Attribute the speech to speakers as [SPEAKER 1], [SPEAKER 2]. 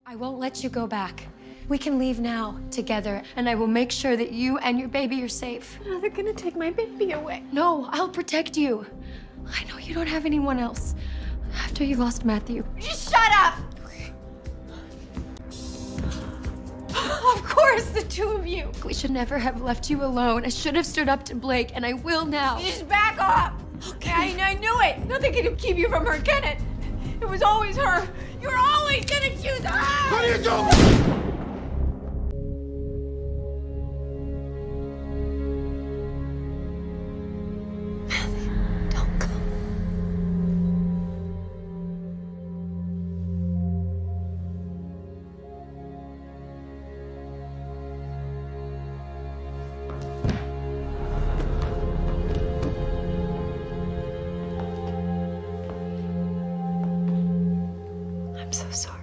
[SPEAKER 1] I won't let you go back. We can leave now, together, and I will make sure that you and your baby are safe.
[SPEAKER 2] Oh, they're gonna take my baby away.
[SPEAKER 1] No, I'll protect you. I know you don't have anyone else. After you lost Matthew.
[SPEAKER 2] Just shut up! Of course, the two of you.
[SPEAKER 1] We should never have left you alone. I should have stood up to Blake, and I will now.
[SPEAKER 2] You just back off. Okay. I knew it. Nothing can keep you from her, can it? It was always her. You're always gonna choose her!
[SPEAKER 3] What are you doing?
[SPEAKER 1] Don't go. I'm so sorry.